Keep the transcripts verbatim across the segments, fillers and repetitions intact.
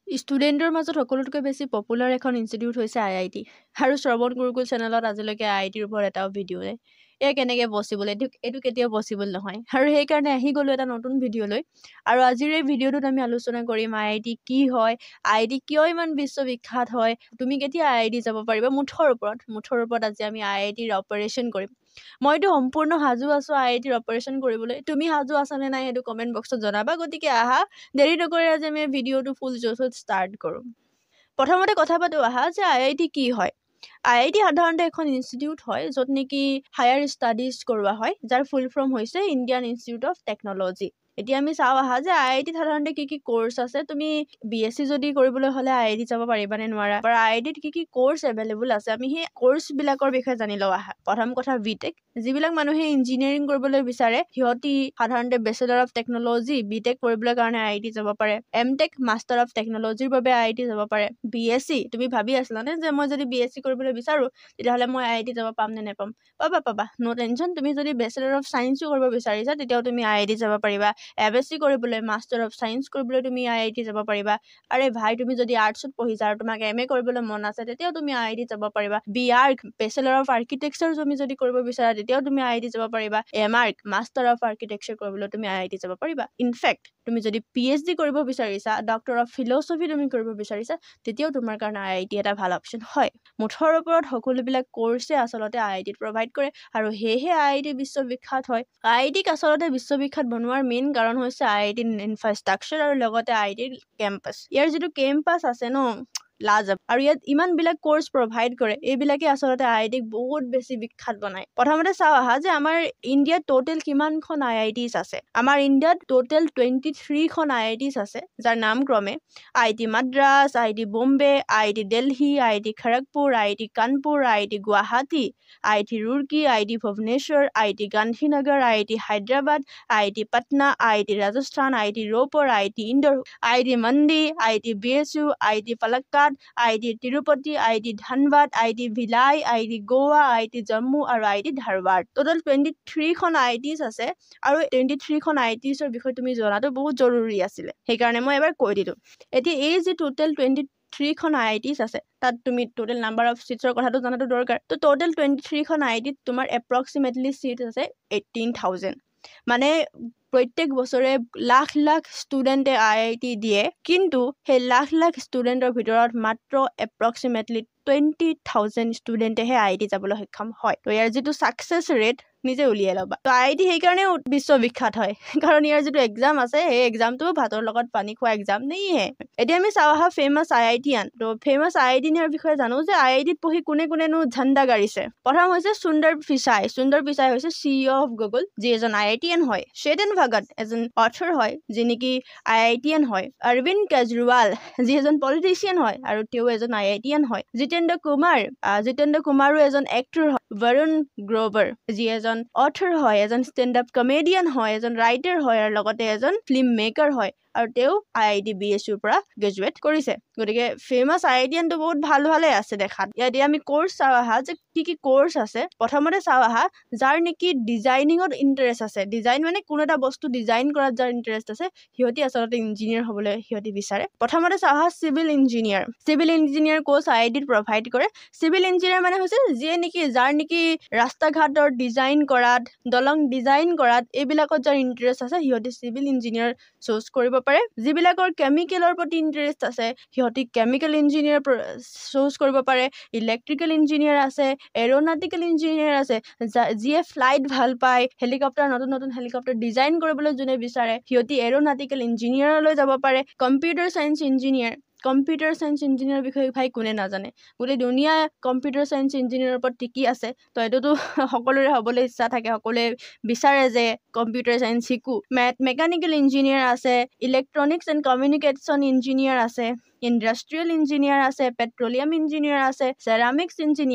ষ্টুডেণ্টৰ মাজত সকলোতকৈ বেছি পপুলাৰ এখন ইনষ্টিটিউট হৈছে আই আই টি আৰু শ্ৰৱণ গুৰুকুল চেনেলত আজিলৈকে আই আই টিৰ ওপৰত এটাও ভিডিঅ' নাই। এয়া কেনেকৈ পচিবল? এইটো এইটো কেতিয়াও পচিবল নহয় আৰু সেইকাৰণে আহি গ'লোঁ এটা নতুন ভিডিঅ'লৈ। আৰু আজিৰ এই ভিডিঅ'টোত আমি আলোচনা কৰিম আই আই টি কি হয়, আই আই টি কিয় ইমান বিশ্ববিখ্যাত হয়, তুমি কেতিয়া আই আই টি যাব পাৰিবা, মুঠৰ ওপৰত মুঠৰ ওপৰত আজি আমি আই আই টিৰ অপাৰেশ্যন কৰিম। মইতো সম্পূৰ্ণ সাজু আছোঁ আই আই টিৰ অপাৰেশ্যন কৰিবলৈ। তুমি সাজু আছানে নাই সেইটো কমেণ্ট বক্সত জনাবা। গতিকে আহা, দেৰি নকৰি আজি আমি ভিডিঅ'টো ফুল জ'চত ষ্টাৰ্ট কৰোঁ। প্ৰথমতে কথা পাতোঁ আহা যে আই আই টি কি হয়। আই আই টি সাধাৰণতে এখন ইনষ্টিটিউট হয় য'ত নেকি হায়াৰ ষ্টাডিজ কৰোৱা হয়, যাৰ ফুল ফৰ্ম হৈছে ইণ্ডিয়ান ইনষ্টিটিউট অফ টেকন'লজি। এতিয়া আমি চাওঁ আহা যে আই আই টিত সাধাৰণতে কি কি কোৰ্চ আছে। তুমি বি এছ চি যদি কৰিবলৈ হ'লে আই আই টি যাব পাৰিবা নে নোৱাৰা, বা আই আই টিত কি কি কোৰ্চ এভেইলেবল আছে, আমি সেই কোৰ্চবিলাকৰ বিষয়ে জানি লওঁ আহা। প্ৰথম কথা বি টেক, যিবিলাক মানুহে ইঞ্জিনিয়াৰিং কৰিবলৈ বিচাৰে সিহঁতি সাধাৰণতে bachelor of technology B tech কৰিবলৈ কাৰণে আই আই টি যাব পাৰে। এম টেক মাষ্টাৰ অফ টেকন'লজিৰ বাবে আই আই টি যাব পাৰে। বি এছ চি, তুমি ভাবি আছিলানে যে মই যদি বি এছ চি কৰিবলৈ বিচাৰোঁ তেতিয়াহ'লে মই আই আই টি যাব পাম নে নেপাম? পাবা পাবা, ন' টেনশ্যন। তুমি যদি বেচেলাৰ অফ চায়েন্সো কৰিব বিচাৰিছা তেতিয়াও তুমি আই আই টি যাব পাৰিবা। এম এছ চি কৰিবলৈ, মাষ্টাৰ অফ চায়েন্স কৰিবলৈ তুমি আই আই টি যাব পাৰিবা। আৰে ভাই, তুমি যদি আৰ্টছত পঢ়িছা আৰু তোমাক এম এ কৰিবলৈ মন আছে তেতিয়াও তুমি আই আই টি যাব পাৰিবা। B arch, bachelor of architecture তুমি যদি কৰিব বিচাৰা তেতিয়াও তুমি আই আই টি যাব পাৰিবা। M arch, master of architecture কৰিবলৈ তুমি আই আই টি যাব পাৰিবা। ইনফেক্ট তুমি যদি পি এইচ ডি কৰিব বিচাৰিছা, ডক্টৰ অফ ফিলচফি তুমি কৰিব বিচাৰিছা, তেতিয়াও তোমাৰ কাৰণে আই আই টি এটা ভাল অপশ্যন হয়। মুঠৰ ওপৰত সকলোবিলাক কোৰ্ছে আচলতে আই আই টিত প্ৰভাইড কৰে আৰু সেয়েহে আই আই টি বিশ্ববিখ্যাত হয়। আই আই টিক আচলতে বিশ্ববিখ্যাত বনোৱাৰ মেইন কাৰণ হৈছে আই আই টিৰ ইনফ্ৰাষ্ট্ৰাকচাৰ আৰু লগতে আই আই টিৰ কেম্পাছ। ইয়াৰ যিটো কেম্পাছ আছে ন, লাজবাব। আৰু ইয়াত ইমানবিলাক কোৰ্চ প্ৰভাইড কৰে, এইবিলাকে আচলতে আই আই টিক বহুত বেছি বিখ্যাত বনায়। প্ৰথমতে চাওঁ আহা যে আমাৰ ইণ্ডিয়াত টোটেল কিমানখন আই আই টিছ আছে। আমাৰ ইণ্ডিয়াত টোটেল টুৱেণ্টি থ্ৰীখন আই আই টিছ আছে, যাৰ নাম ক্ৰমে I I T Madras, I I T Bombay, I I T Delhi, I I T Kharagpur, I I T Kanpur, I I T Guwahati, I I T Roorkee, I I T Bhubaneswar, I I T Gandhinagar, I I T Hyderabad, I I T Patna, I I T Rajasthan, I I T Ropar, I I T Indore, I I T Mandi, I I T B H U, I I T Palakkad, I I T Tirupati, I I T Dhanbad, I I T Bhilai, I I T Goa, I I T Jammu আৰু I I T Dharwad. Total twenty থ্ৰীখন I I Ts আছে আৰু twenty থ্ৰীখন I আই টিছৰ বিষয়ে তুমি জনাটো বহুত জৰুৰী আছিলে, সেইকাৰণে মই এবাৰ কৈ দিলোঁ। এতিয়া এই যি টোটেল টুৱেণ্টি থ্ৰীখন আই আই টিছ আছে, তাত তুমি টোটেল নাম্বাৰ অফ চিটছৰ কথাটো জনাটো দৰকাৰ। তো টোটেল টুৱেণ্টি থ্ৰীখন আই আই টিত তোমাৰ এপ্ৰক্সিমেটলি চিট আছে এইটিন থাউজেণ্ড। মানে প্ৰত্যেক বছৰে লাখ লাখ ষ্টুডেণ্টে আই আই টি দিয়ে, কিন্তু সেই লাখ লাখ ষ্টুডেণ্টৰ ভিতৰত মাত্ৰ এপ্ৰক্সিমেটলি টুৱেণ্টি থাউজেণ্ড ষ্টুডেণ্টেহে আই আই টি যাবলৈ সক্ষম হয়। তো ইয়াৰ যিটো ছাকচেছ ৰেট নিজে উলিয়াই ল'বা। তো আই আই টি সেইকাৰণেও বিশ্ববিখ্যাত হয়, কাৰণ ইয়াৰ যিটো এক্সাম আছে সেই এক্সামটো ভাতৰ লগত পানী খোৱা এক্সাম নেইহে। এতিয়া আমি চাওঁ আহা ফেমাছ আই আই টিয়ান। তো ফেমাছ আই আই টিয়ানৰ বিষয়ে জানো যে আই আই টিত পঢ়ি কোনে কোনেনো ঝাণ্ডা গাড়িছে। প্ৰথম হৈছে সুন্দৰ পিচাই। সুন্দৰ পিচাই হৈছে C E O of Google, যি এজন আই আই টিয়ান হয়। চেতন ভগত এজন অথৰ হয়, যি নেকি আই আই টিয়ান হয়। অৰবিন্দ কেজৰিৱাল, যি এজন পলিটিচিয়ান হয় আৰু তেওঁ এজন আই আই টিয়ান হয়। জিতেন্দ্ৰ কুমাৰ, জিতেন্দ্ৰ কুমাৰো এজন এক্টৰ হয়। বৰুণ গ্ৰোভাৰ, যি এজন অথৰ হয়, এজন ষ্টেণ্ড আপ কমেডিয়ান হয়, এজন ৰাইটাৰ হয় আৰু লগতে এজন ফিল্ম মেকাৰ হয়। আৰু তেওঁ I I T B H ইউৰ পৰা গ্ৰেজুৱেট কৰিছে। গতিকে ফেমাছ আই আই টিয়ানটো বহুত ভাল ভালে আছে দেখাত। ইয়াত আমি কোৰ্চ চাওঁ আহা যে কি কি কোৰ্চ আছে। প্ৰথমতে চাওঁ আহা যাৰ নেকি ডিজাইনিঙত ইণ্টাৰেষ্ট আছে। ডিজাইন মানে কোনো এটা বস্তু ডিজাইন কৰাত যাৰ ইণ্টাৰেষ্ট আছে, সিহঁতি আচলতে ইঞ্জিনিয়াৰ হ'বলৈ সিহঁতি বিচাৰে। প্ৰথমতে চাওঁ আহা civil engineer. Civil engineer course I I টিত প্ৰভাইড কৰে। চিভিল ইঞ্জিনিয়াৰ মানে হৈছে যিয়ে নেকি যাৰ নেকি ৰাস্তা ঘাটৰ ডিজাইন কৰাত, দলং ডিজাইন কৰাত, এইবিলাকত যাৰ ইণ্টাৰেষ্ট আছে সিহঁতি চিভিল ইঞ্জিনিয়াৰ চুজ কৰিব পাৰে। যিবিলাকৰ কেমিকেলৰ প্ৰতি ইণ্টাৰেষ্ট আছে সিহঁতি কেমিকেল ইঞ্জিনিয়াৰ চুজ কৰিব পাৰে। ইলেক্ট্ৰিকেল ইঞ্জিনিয়াৰ আছে, এৰ'নটিকেল ইঞ্জিনিয়াৰ আছে, যিয়ে ফ্লাইট ভাল পায়, হেলিকপ্টাৰ নতুন নতুন হেলিকপ্টাৰ ডিজাইন কৰিবলৈ যোনে বিচাৰে সিহঁতি এৰ'নটিকেল ইঞ্জিনিয়াৰলৈ যাব পাৰে। Computer science engineer, computer science ইঞ্জিনিয়াৰৰ বিষয়ে ভাই কোনে নাজানে। গোটেই দুনিয়া কম্পিউটাৰ চায়েন্স ইঞ্জিনিয়াৰৰ ওপৰত টিকি আছে। তো এইটোতো সকলোৰে হ'বলৈ ইচ্ছা থাকে, সকলোৱে বিচাৰে যে কম্পিউটাৰ চায়েন্স শিকোঁ। মেট মেকানিকেল ইঞ্জিনিয়াৰ আছে, ইলেক্ট্ৰনিক্স এণ্ড কমিউনিকেশ্যন ইঞ্জিনিয়াৰ আছে, ইণ্ডাষ্ট্ৰিয়েল ইঞ্জিনিয়াৰ আছে, পেট্ৰলিয়াম ইঞ্জিনিয়াৰ আছে, চেৰামিক্স ইঞ্জিনিয়াৰ।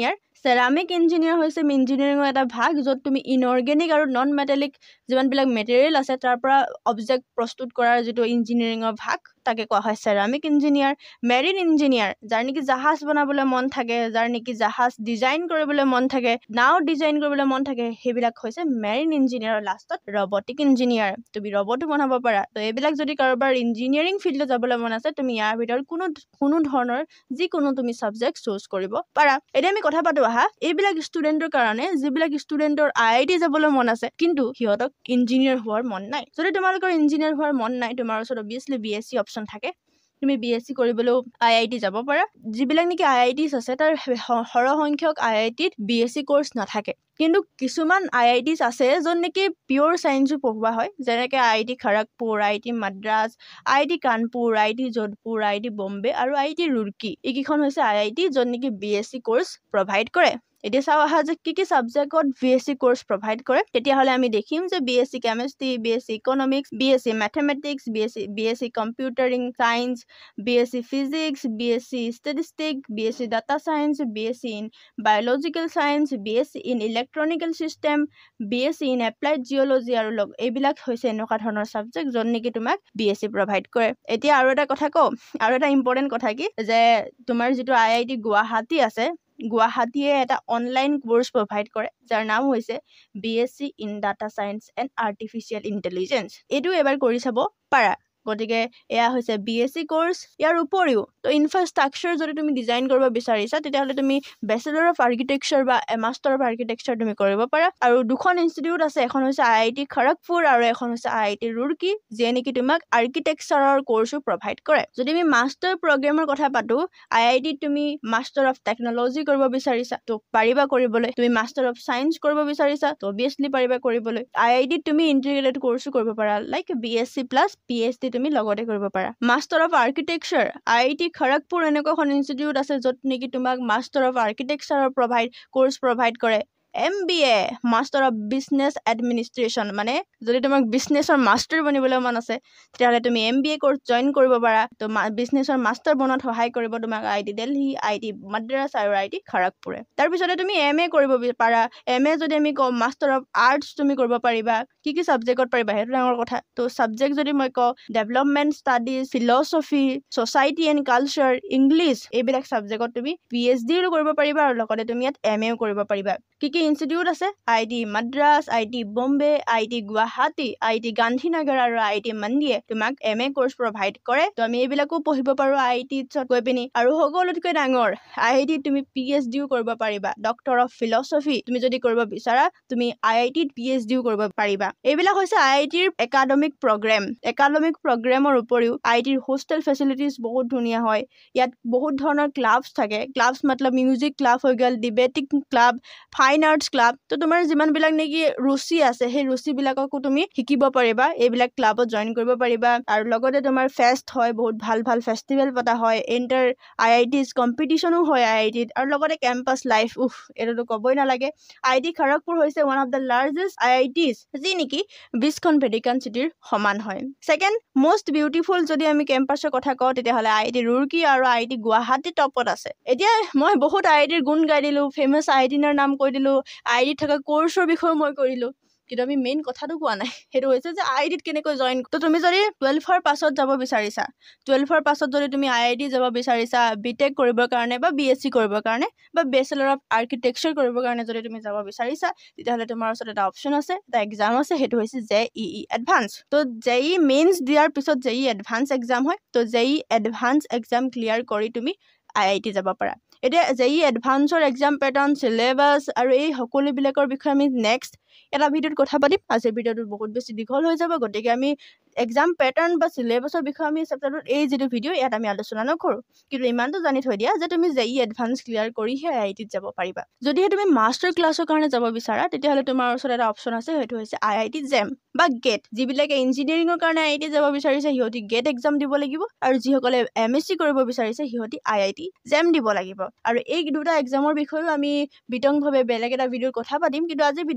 চেৰামিক ইঞ্জিনিয়াৰ হৈছে ইঞ্জিনিয়াৰিঙৰ এটা ভাগ য'ত তুমি ইনঅৰ্গেনিক আৰু নন মেটেলিক যিমানবিলাক মেটেৰিয়েল আছে তাৰ পৰা অবজেক্ট প্ৰস্তুত কৰাৰ যিটো ইঞ্জিনিয়াৰিঙৰ ভাগ তাকে কোৱা হয় চেৰামিক ইঞ্জিনিয়াৰ। মেৰিন ইঞ্জিনিয়াৰ যাৰ নেকি জাহাজ বনাবলৈ মন থাকে, যাৰ নেকি জাহাজ ডিজাইন কৰিবলৈ মন থাকে, নাও ডিজাইন কৰিবলৈ মন থাকে, সেইবিলাক হৈছে মেৰিন ইঞ্জিনিয়াৰ। লাষ্টত ৰবটিক ইঞ্জিনিয়াৰ, তুমি ৰবটো বনাব পাৰা। তো এইবিলাক যদি কাৰোবাৰ ইঞ্জিনিয়াৰিং ফিল্ডত যাবলৈ মন আছে তুমি ইয়াৰ ভিতৰত কোনো কোনো ধৰণৰ যিকোনো তুমি ছাবজেক্ট চুজ কৰিব পাৰা। এতিয়া আমি কথা পাতো আহা এইবিলাক ষ্টুডেণ্টৰ কাৰণে যিবিলাক ষ্টুডেণ্টৰ আই আই টি যাবলৈ মন আছে কিন্তু সিহঁতক ইঞ্জিনিয়াৰ হোৱাৰ মন নাই। যদি তোমালোকৰ ইঞ্জিনিয়াৰ হোৱাৰ মন নাই তোমাৰ ওচৰত obviously B S C option থাকে, তুমি বি এছ চি কৰিবলৈও আই আই টি যাব পাৰা। যিবিলাক নেকি আই আই টিছ আছে তাৰ সৰহ সংখ্যক আই আই টিত বি এছ চি কোৰ্চ নাথাকে, কিন্তু কিছুমান আই আই টিছ আছে য'ত নেকি পিয়'ৰ চায়েন্সো পঢ়োৱা হয়, যেনেকৈ I I T Kharagpur, I I T Madras, I I T Kanpur, I I T Jodhpur, I I T Bombay আৰু আই আই টি ৰুৰকি। এইকেইখন হৈছে আই আই টি য'ত নেকি B S C course provide কৰে। এতিয়া চাওঁ আহা যে কি কি ছাবজেক্টত B S C course provide কৰে। তেতিয়াহ'লে আমি দেখিম যে B S C chemistry, B S C economics, B S C mathematics, B S C B S C computing science, B S C physics, B S C statistic, B S C data science, B S C in biological science, B S C in ইলেক্ট্ৰনিকেল system, B S C in applied geology আৰু লগ এইবিলাক হৈছে এনেকুৱা ধৰণৰ subject য'ত নেকি তোমাক B S C provide কৰে। এতিয়া আৰু এটা কথা কওঁ, আৰু এটা ইম্পৰ্টেণ্ট কথা কি যে তোমাৰ যিটো আই আই টি গুৱাহাটী আছে, গুৱাহাটীয়ে এটা অনলাইন কোৰ্চ প্ৰভাইড কৰে যাৰ নাম হৈছে B S C in data science and artificial intelligence. এইটো এবাৰ কৰি চাব পাৰা। গতিকে এয়া হৈছে বি এছ চি কোৰ্চ। ইয়াৰ উপৰিও তো ইনফ্ৰাষ্ট্ৰাকচাৰ যদি তুমি ডিজাইন কৰিব বিচাৰিছা তেতিয়াহ'লে তুমি বেচেলৰ অফ আৰ্কিটেকচাৰ বা মাষ্টাৰ অফ আৰ্কিটেকচাৰ তুমি কৰিব পাৰা। আৰু দুখন ইনষ্টিটিউট আছে, এখন হৈছে আই আই টি খড়গপুৰ আৰু এখন হৈছে আই আই টি ৰুৰকি, যিয়ে নেকি তোমাক আৰ্কিটেকচাৰৰ কোৰ্চো প্ৰভাইড কৰে। যদি আমি মাষ্টাৰ প্ৰগ্ৰেমৰ কথা পাতো, আই আই টিত তুমি মাষ্টাৰ অফ টেকনলজি কৰিব বিচাৰিছা তো পাৰিবা কৰিবলৈ, তুমি মাষ্টাৰ অফ চায়েন্স কৰিব বিচাৰিছা তো অবভিয়াছলি পাৰিবা কৰিবলৈ। আই আই টিত তুমি ইণ্টিগ্ৰেটেড কোৰ্চো কৰিব পাৰা, like B S C plus P H D তুমি লগতে কৰিব পাৰা। Master of architecture, I I T Kharagpur এনেকুৱা এখন ইনষ্টিটিউট আছে য'ত নেকি তোমাক মাষ্টাৰ অফ আৰ্কিটেকচাৰৰ প্ৰভাইড কোৰ্চ প্ৰভাইড কৰে। M B A master of business administration, মানে যদি তোমাক বিজনেছৰ মাষ্টাৰ বনিবলৈ মন আছে তেতিয়াহ'লে তুমি M B A course join কৰিব পাৰা। তো বিজনেছৰ মাষ্টাৰ বনোৱাত সহায় কৰিব তোমাক I I T Delhi, I I T Madras আৰু আই আই টি খড়গপুৰে। তাৰপিছতে তুমি এম এ কৰিব পাৰা। এম এ যদি আমি কওঁ মাষ্টাৰ অফ আৰ্টছ তুমি কৰিব পাৰিবা। কি কি ছাবজেক্টত পাৰিবা সেইটো ডাঙৰ কথা। তো ছাবজেক্ট যদি মই কওঁ development studies, philosophy, society and culture, English, এইবিলাক ছাবজেক্টত তুমি পি এইচ ডিও কৰিব পাৰিবা আৰু লগতে তুমি ইয়াত এম এও কৰিব পাৰিবা। কি কি ইনষ্টিটিউট আছে? I I T Madras, I I T Bombay, I I T Guwahati, I I T Gandhinagar আৰু আই আই টি মন্দিয়ে তোমাক এম এ কোৰ্চ প্ৰভাইড কৰে। তো আমি এইবিলাকো পঢ়িব পাৰোঁ আই আই টিত গৈ পিনি। আৰু সকলোতকৈ ডাঙৰ আই আই টিত তুমি পি এইচ ডিও কৰিব পাৰিবা। ডক্টৰ অফ ফিলচফি তুমি যদি কৰিব বিচাৰা তুমি আই আই টিত পি এইচ ডিও কৰিব পাৰিবা। এইবিলাক হৈছে আই আই টিৰ একাডেমিক প্ৰগ্ৰেম। একাডেমিক প্ৰগ্ৰেমৰ উপৰিও আই আই টিৰ হোষ্টেল ফেচিলিটিজ বহুত ধুনীয়া হয়। ইয়াত বহুত ধৰণৰ ক্লাবছ থাকে। ক্লাবছ মতলব মিউজিক ক্লাব হৈ গ'ল, debating club, fine arts club. তো তোমাৰ যিমানবিলাক নেকি ৰুচি আছে সেই ৰুচিবিলাককো তুমি শিকিব পাৰিবা, এইবিলাক ক্লাবত জইন কৰিব পাৰিবা। আৰু লগতে তোমাৰ ফেষ্ট হয়, বহুত ভাল ভাল ফেষ্টিভেল পতা হয়, ইণ্টাৰ আই আই টিজ কম্পিটিশ্যনো হয় আই আই টিত। আৰু লগতে কেম্পাছ লাইফ, উফ এইটোতো ক'বই নালাগে। আই আই টি খড়গপুৰ হৈছে one of the largest I I Ts, যি নেকি বিছখন ভেটিকান চিটিৰ সমান হয়। ছেকেণ্ড মষ্ট বিউটিফুল যদি আমি কেম্পাছৰ কথা কওঁ তেতিয়াহ'লে আই আই টি ৰুৰকি আৰু আই আই টি গুৱাহাটী টপত আছে। এতিয়া মই বহুত আই আই টিৰ গুণ গাই দিলোঁ, ফেমাছ আই আই টিৰ নাম কৈ দিলোঁ, আই আই টিত থকা কোৰ্চৰ বিষয়ে মই কৈ দিলোঁ, কিন্তু আমি মেইন কথাটো কোৱা নাই। সেইটো হৈছে যে আই আই টিত কেনেকৈ জইন। তো তুমি যদি টুৱেলভৰ পাছত যাব বিচাৰিছা, টুৱেলভৰ পাছত যদি তুমি আই আই টি যাব বিচাৰিছা বি টেক কৰিবৰ কাৰণে বা বি এছ চি কৰিবৰ কাৰণে বা বেচেলৰ অফ আৰ্কিটেকচাৰ কৰিবৰ কাৰণে যদি তুমি যাব বিচাৰিছা তেতিয়াহ'লে তোমাৰ ওচৰত এটা অপশ্যন আছে, এটা এক্সাম আছে, সেইটো হৈছে জে ই ই এডভান্স। তো জে ই মেইনছ দিয়াৰ পিছত জে ই এডভান্স এক্সাম হয়। তো জে ই এডভান্স এক্সাম ক্লিয়াৰ কৰি তুমি আই আই টি যাব পাৰা। এতিয়া জে ই এডভান্সৰ এক্সাম পেটাৰ্ণ, চিলেবাছ আৰু এই সকলোবিলাকৰ বিষয়ে আমি নেক্সট এটা ভিডিঅ'ত কথা পাতিম। আজিৰ ভিডিঅ'টো বহুত বেছি দীঘল হৈ যাব, গতিকে আমি এক্সাম পেটাৰ্ণ বা চিলেবাছৰ বিষয়ে আমি চেপ্টাৰটোত এই যিটো ভিডিঅ' ইয়াত আমি আলোচনা নকৰোঁ, কিন্তু ইমানটো জানি থৈ দিয়া যে তুমি জে ই এডভান্স ক্লিয়াৰ কৰিহে আই আই টিত যাব পাৰিবা। যদিহে তুমি মাষ্টাৰ ক্লাছৰ কাৰণে যাব বিচাৰা তেতিয়াহ'লে তোমাৰ ওচৰত এটা অপশ্যন আছে, সেইটো হৈছে আই আই টি জেম বা গেট। যিবিলাকে ইঞ্জিনিয়াৰিঙৰ কাৰণে আই আই টি যাব বিচাৰিছে সিহঁতি গেট এক্সাম দিব লাগিব, আৰু যিসকলে এম এছ চি কৰিব বিচাৰিছে সিহঁতি আই আই টি জেম দিব লাগিব। আৰু এই দুটা এক্সামৰ বিষয়েও আমি বিতংভাৱে বেলেগ এটা ভিডিঅ'ত কথা পাতিম, কিন্তু আজিৰ ভিডিঅ'টোত আমি কথা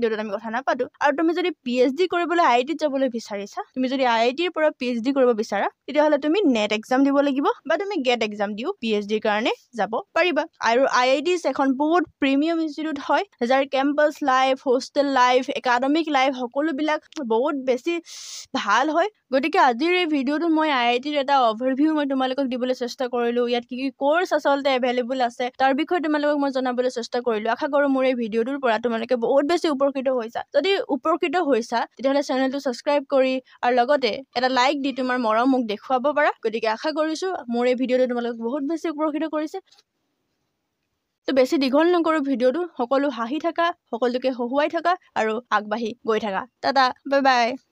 কথা নাপাতো আৰু তুমি যদি পিএইচডি কৰিবলৈ আই আই টিত যাবলৈ বিচাৰিছা তুমি যদি আই আই টিৰ পৰা পিএইচডি কৰিব বিচাৰা তেতিয়াহ'লে তুমি নেট এক্সাম দিব লাগিব বা তুমি গেট এক্সাম দিও পিএইচডিৰ কাৰণে যাব পাৰিবা আৰু আই আই টি এখন বহুত প্ৰিমিয়াম ইনষ্টিটিউট হয় যাৰ campus life hostel life academic life সকলোবিলাক বহুত বেছি ভাল হয় গতিকে আজিৰ এই ভিডিঅ'টো মই আই আই টিৰ এটা অভাৰভিউ মই তোমালোকক দিবলৈ চেষ্টা কৰিলো ইয়াত কি কি কোৰ্চ আচলতে এভেইলেবল আছে তাৰ বিষয়ে তোমালোকক মই জনাবলৈ চেষ্টা কৰিলো আশা কৰো মোৰ এই ভিডিঅ'টোৰ পৰা তোমালোকে বহুত বেছি উপকৃত হৈছা যদি উপকৃত হৈছা তেতিয়াহ'লে চেনেলটো ছাবস্ক্ৰাইব কৰি আৰু লগতে এটা লাইক দি তোমাৰ মৰম মোক দেখুৱাব পাৰা গতিকে আশা কৰিছো মোৰ এই ভিডিঅ'টো তোমালোকক বহুত বেছি উপকৃত কৰিছে তো বেছি দীঘল নকৰো ভিডিঅ'টো সকলো হাঁহি থাকা সকলোকে হহুৱাই থাকা আৰু আগবাঢ়ি গৈ থাকা টাটা বাই বাই